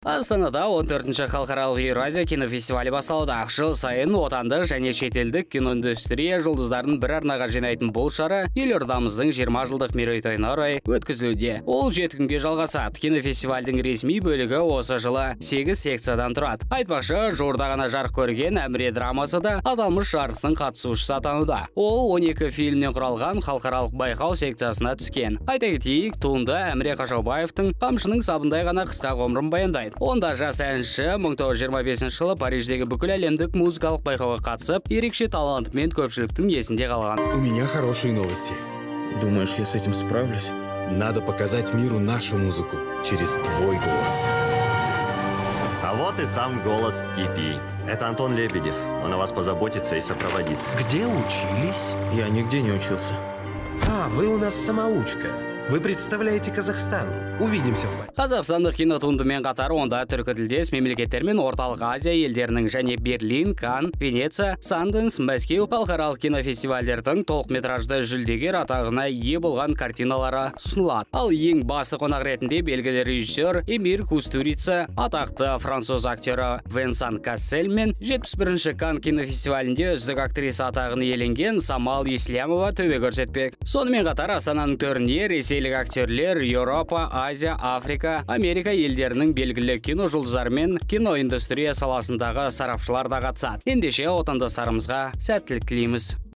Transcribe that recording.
Астанада 14-ші халықаралық Еуразия кинофестивалі басталуда. Жыл сайын отандық және шетелдік киноиндустрия жұлдыздарын бір арнаға жинайтын бұл шара елордамыздың 20 жылдық мерейтойына орай өткізілуде. Ол 7 күнге жалғасады. Кинофестивальдің ресми бөлігі осы жылы 8 секциядан тұрады. Айтпақшы, жуырда ғана жарық көрген Әміре драмасы да аталмыш жарыстың қатысушысы атануда. Ол 12 фильмнен құралған халықаралық байқау секциясына түскен. Айта кетейік, туынды Әміре Қашаубаевтың қамшының сабындай ғана қысқа ғұмырын баяндайды. Онда жас әнші 1925 жылы Париждегі бүкіл әлемдік музыкалық байқауға қатысып, ерекше талантымен көпшіліктің есінде қалған. У меня хорошие новости. Думаешь, я с этим справлюсь? Надо показать миру нашу музыку через твой голос. А вот и сам голос степи. Это Антон Лебедев. Он о вас позаботится и сопроводит. Где учились? Я нигде не учился. А, вы у нас самоучка. Вы представляете Казахстан. Увидимся в бай. Қазақстандық кинотуындымен қатар онда түркітілдес мемлекеттер мен Орталық Азия елдерінің және Берлин, Кан, Венеция, Санденс, Мәскеу халықаралық кинофестивальдердің толықметражды жүлдегер атағына ие болған картиналары ұсынылады. Ал ең басты қонақ ретінде белгілі режиссер Эмир Кустурица, атақты француз актері Венсан Кассель мен 71-ші Кан кинофестивалінде үздік актриса атағын иеленген Самал Еслямова төбе көрсетпек. Сонымен қатар Астананың төріне ресейлік актерлер Еуропа, Азия, Африка, Америка елдерінің белгілі кино жұлдыздары мен киноиндустрия саласындағы сарапшылар да қатысады. Ендеше отандастарымызға сәттілік тілейміз.